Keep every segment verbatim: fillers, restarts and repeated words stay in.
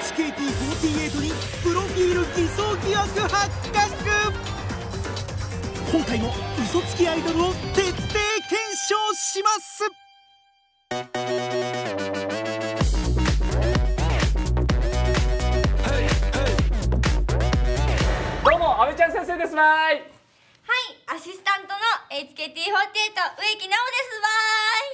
チケーティーフォーティーエイト にプロフィール偽装疑惑発覚。今回も嘘つきアイドルを徹底検証します。 どうも阿部ちゃん先生です。わーい。 はい、アシスタントの エイチケーティーフォーティーエイト 植木直です。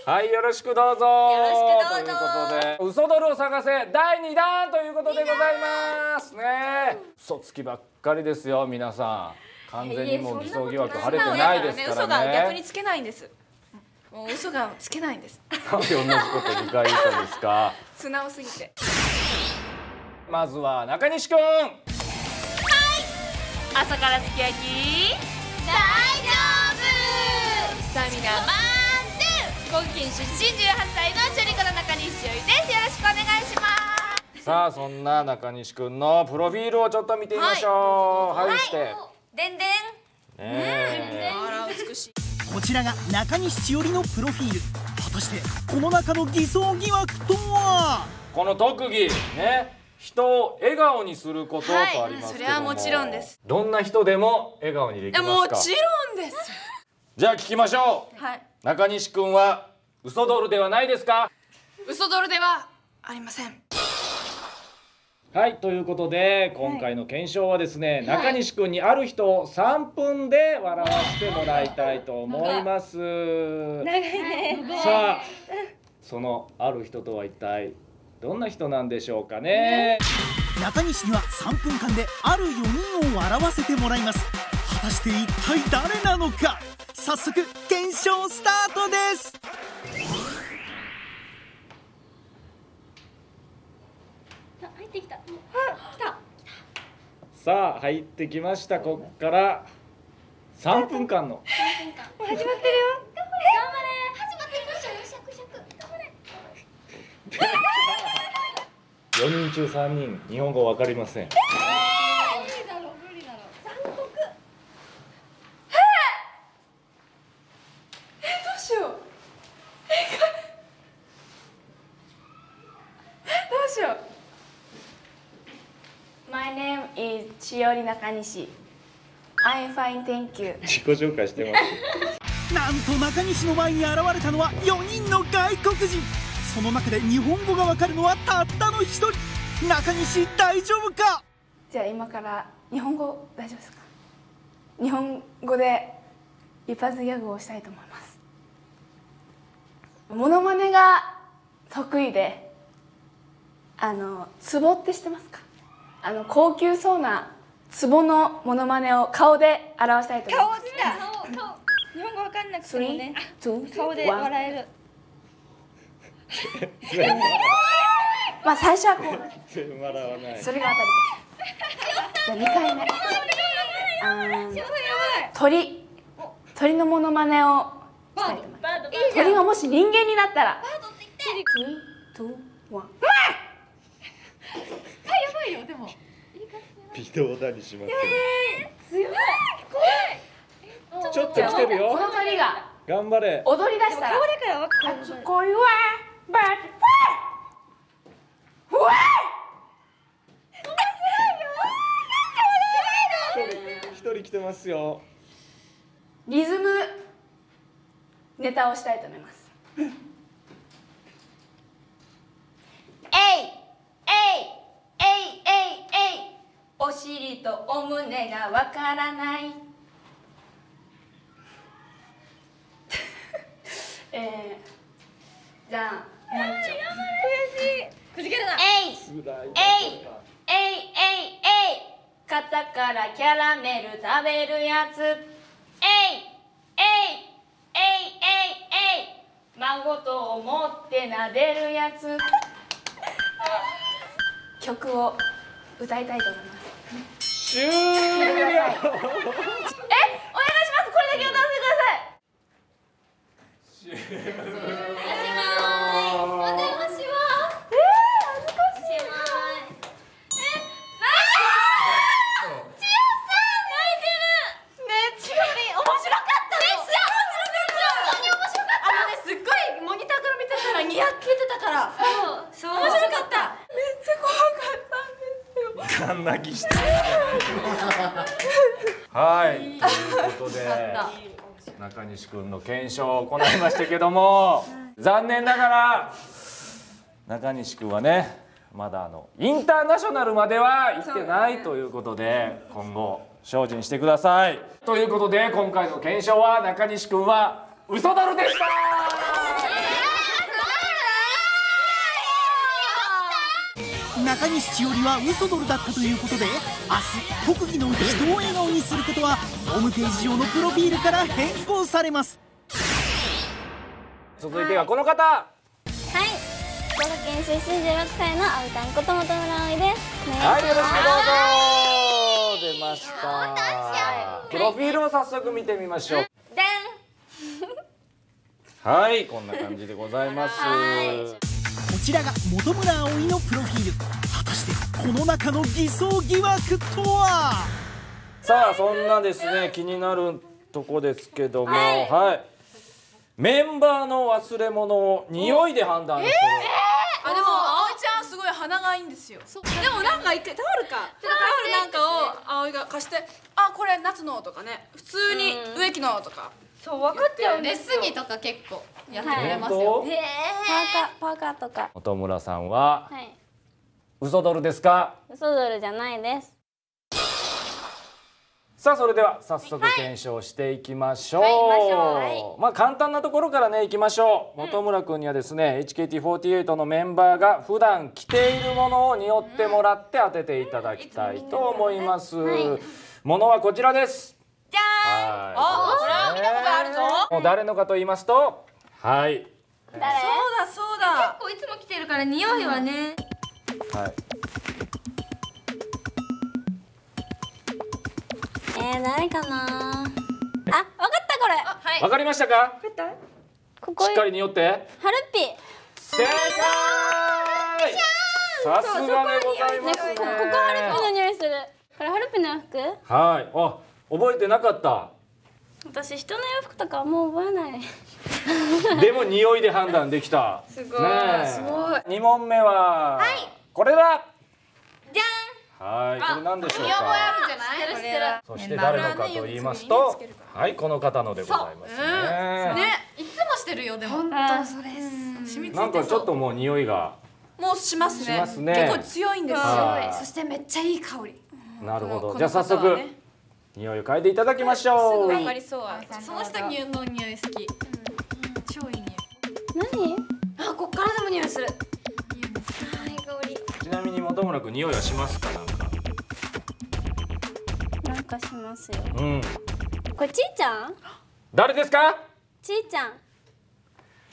わーい。 はい、よろしくどうぞ。 よろしくどうぞ。 ということで、嘘ドルを探せだいにだんということでございますね。嘘つきばっかりですよ、皆さん。完全にもう偽装疑惑晴れてないですからね。 嘘が逆につけないんです。もう嘘がつけないんです。 なんで同じことにかい言ったんですか。 素直すぎて。 まずは中西くん。 朝からすき焼き大丈夫。 スタミナ満点。高知県出身じゅうはっさいのチョリコの中西しおりです。よろしくお願いします。 さあ、そんな中西くんのプロフィールをちょっと見てみましょう。はい、して。 でんでん。 ねえ。 あら美しい。 こちらが中西千織のプロフィール。果たしてこの中の偽装疑惑とは。 この特技ね、人を笑顔にすることとありますけども、はい、 それはもちろんです。 どんな人でも笑顔にできますか。 もちろんです。 じゃあ聞きましょう。 はい。 中西くんは嘘ドルではないですか。 嘘ドルではありません。 はい、ということで今回の検証はですね、はい、中西くんにある人をさんぷんで笑わせてもらいたいと思います。長いね。さあ、そのある人とは一体どんな人なんでしょうかね。 中西にはさんぷんかんであるよにんを笑わせてもらいます。果たして一体誰なのか。早速検証スタートです。 入ってきた。来た。 さあ入ってきました。こっからさんぷんかんの始まってるよ。頑張れ。頑張れ。始まってる。シャクシャクシャク。頑張れ。 よにんちゅうさんにん日本語わかりません。 無理だろ無理だろ。残酷。 え、どうしよう。え、どうしよう。My name is 千織中西。I'm fine, thank you。 自己紹介してます。 なんと中西の前に現れたのはよにんの外国人。その中で日本語がわかるのはたったのひとり。中西大丈夫か。 じゃあ今から日本語大丈夫ですか。日本語で一発ギャグをしたいと思います。モノマネが得意で、あのツボって知ってますか。あの高級そうなツボのモノマネを顔で表したいと思います。 顔顔。日本語わかんなくてもね。顔で笑える。 まあ最初はこう。 全然笑わない。 それが当たりです。じゃあにかいめ。あー鳥鳥のモノマネをしたいと思います。鳥がもし人間になったら。スリー、ツー、ワン。 やばいよでも。 微動だにしません。 強い。怖い。 ちょっと来てるよ。 この鳥が頑張れ。 踊り出したら。 顔だからわかる。 初恋はバーティー。ふわ一人来てますよ。 リズムネタをしたいと思います。えいえいえいえいえい、お尻とお胸がわからないえー、じゃあもう一丁。 悔しい。くじけるな。 えい辛い。 えいえいえいえい、肩からキャラメル食べるやつ。えいえいえいえいえい、孫と思って撫でるやつ。曲を歌いたいと思います。 終了。 え、お願いします。これだけ歌わせてください。 終了。 お願いします。お願いします。 えー、恥ずかしい。にやけてたから。 そう、 面白かった。めっちゃ怖かった。 ガン泣きしてる。はい、ということで中西くんの検証を行いましたけども、残念ながら中西くんはねまだあのインターナショナルまでは行ってないということで、今後精進してください。ということで今回の検証は中西くんは嘘ドルでした。 中西千織は嘘ドルだったということで、明日特技の人を笑顔にすることはホームページ上のプロフィールから変更されます。 続いてはこの方。 はい、福岡県出身じゅうろくさいのあおいたんこと本村葵です。 はい、よろしくどうぞ。出ました。プロフィールを早速見てみましょう。 でん。 はい、こんな感じでございます。 こちらが本村葵のプロフィール。果たしてこの中の偽装疑惑とは。 さあ、そんなですね気になるとこですけども、はい、はい、メンバーの忘れ物を匂いで判断する。 えー、あでも葵ちゃんすごい鼻がいいんですよ。でもなんか一回タオルかタオルなんかを葵が貸して、あこれ夏のとかね、普通に植木のとか。 そう分かっちゃうんレですよ。 スギとか結構やってくれますよ。 えパーカーパーカーとか。 本村さんははい。 嘘ドルですか。 嘘ドルじゃないです。 さあ、それでは早速検証していきましょう。 はい行きましょう。 まあ簡単なところからね行きましょう。本村くんにはですね エイチケーティーフォーティーエイト のメンバーが普段着ているものを匂ってもらって当てていただきたいと思います。ものはこちらです。 じゃーん。 はい、 あ、これは見たことあるぞ。 もう誰のかと言いますと、はい、 そうだそうだ。 こういつも来てるから匂いはね。 はい、 えー、誰かな。あ、わかったこれ。 はい。 わかりましたか。 ここしっかり匂ってハルピ。 正解。さすがでございますね。 ここハルピの匂いする。これハルピの洋服？ はい、あ、覚えてなかった。 私人の洋服とかもう覚えない。 でも匂いで判断できた。 すごい。 ねえ、 すごい。 二問目は、はい、これだ。 じゃはい、これ何でしょう見覚えか。 あるんじゃない？ ん。これは。 そして誰のかと言いますと、はい、この方のでございますね。 ね、いつもしてるよでも。 本当それ染みついてそう。 なんかちょっともう匂いがもうしますね。 しますね。 結構強いんですよ。 はいそしてめっちゃいい香り。 なるほど。 このじゃあ早速匂いを変えていただきましょう。 わかりそう。 その人牛の匂い好き。超いい匂い。 何？ あ、こっからでも匂いする。いい香り。 ちなみに本村くん匂いはしますか、なんか。 なんかしますよ。 うん。 これちーちゃん？ 誰ですか。 ちーちゃん。 正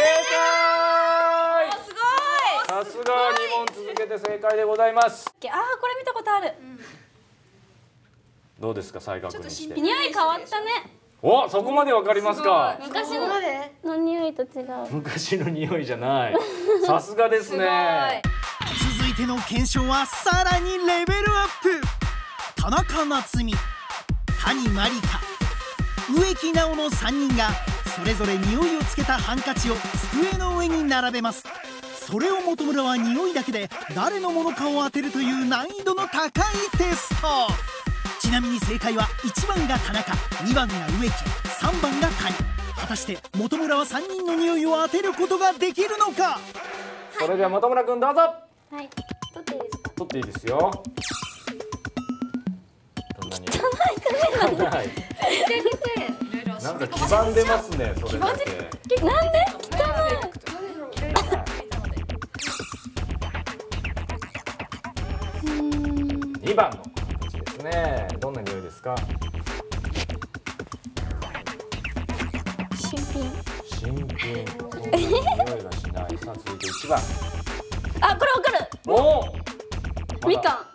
解。 すごい。 さすがに問続けて正解でございます。 あー、これ見たことある。 どうですか、再確認して。 匂い変わったね。 お、そこまでわかりますか。 昔のの匂いと違う。 昔の匂いじゃない。さすがですね。 続いての検証はさらにレベルアップ。田中夏実、谷まりか、植木直のさんにんがそれぞれ匂いをつけたハンカチを机の上に並べます。それを本村は匂いだけで誰のものかを当てるという難易度の高いテスト。ちなみに正解はいちばんが田中、にばんが植木、さんばんが谷。果たして本村はさんにんの匂いを当てることができるのか。 それでは本村くんどうぞ。 はい。取っていいですか？ 取っていいですよ。どんな匂い？汚い。なんか黄ばんでますね、それだけ。 なんで？汚い。 にばんの形ですね。どんな匂いですか？ 新品。 新品。そんな匂いがしない。さあ続いていちばん。 あ、これわかる。 おお。 みかん。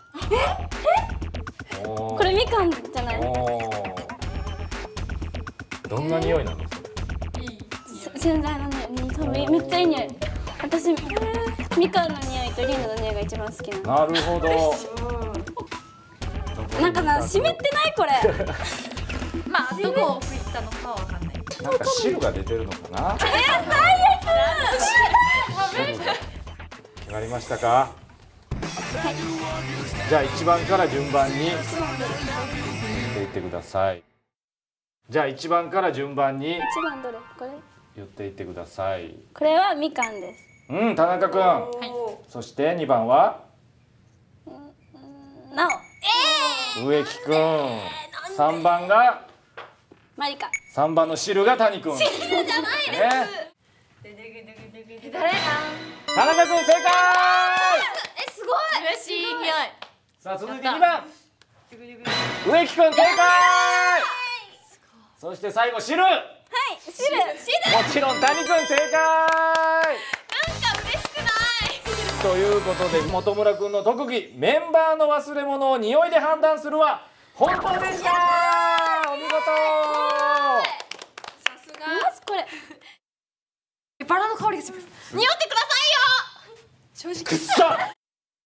おーこれみかんじゃない？ おーどんな匂いなの？ 洗剤の匂い。多分めっちゃいい匂い。私みかんの匂いとリンゴの匂いが一番好きなの。 なるほど。 なんかな、湿ってないこれ。 まあどこを拭いたのかはわかんない。 なんか汁が出てるのかな。 えー、最悪。 わかりましたか？当じゃあいちばんから順番に言っていってください。じゃあいちばんから順番に一番どれ？これ？ 言っていってください。 これはみかんです。 うん、田中くん。 はい。 そしてにばんはなお。 植木くん。さんばんがマリカ。 さんばんの汁が谷くん。汁じゃないです。ね、 誰だ。 田中くん正解。 え、すごい。 嬉しい匂い。 さあ続いてにばん植木くん正解。そして最後汁。 はい、汁。 もちろん谷くん正解。 なんか嬉しくない。 ということで本村くんの特技メンバーの忘れ物を匂いで判断するは本当でした。お見事。 さすが。 まずこれ。 バラの香りがする。 匂ってくださいよ。 正直。 くっそ